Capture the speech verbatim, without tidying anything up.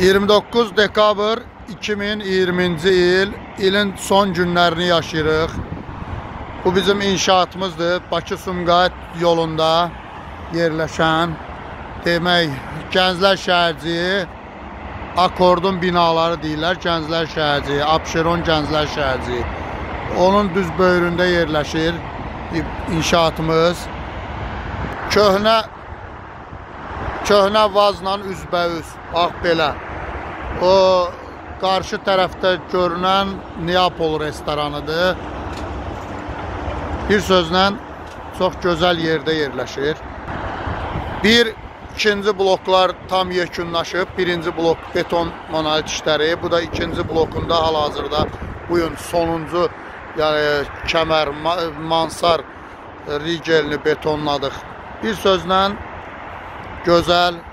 iyirmi doqquz dekabr iki min iyirminci il, ilin son günlərini yaşayırıq. Bu bizim inşaatımızdır. Bakı-Sumqayıt yolunda yerləşən, demək, Gənclər Şəhərciyi, Akordun binaları deyirlər, Gənclər Şəhərciyi, Abşeron Gənclər Şəhərciyi. Onun düz böyründə yerləşir inşaatımız. Köhnə Köhnə vazla üzbəüz, bax belə. O qarşı tərəfdə görünən Neapol restoranıdır. Bir sözlə çox gözəl yerdə yerləşir. Bir, ikinci bloklar tam yekunlaşıb. Birinci blok beton monolit işləri. Bu da ikinci blokunda hal-hazırda bu gün sonuncu, yəni kəmər, mansar rigelini betonladıq. Bir sözlə gözəl,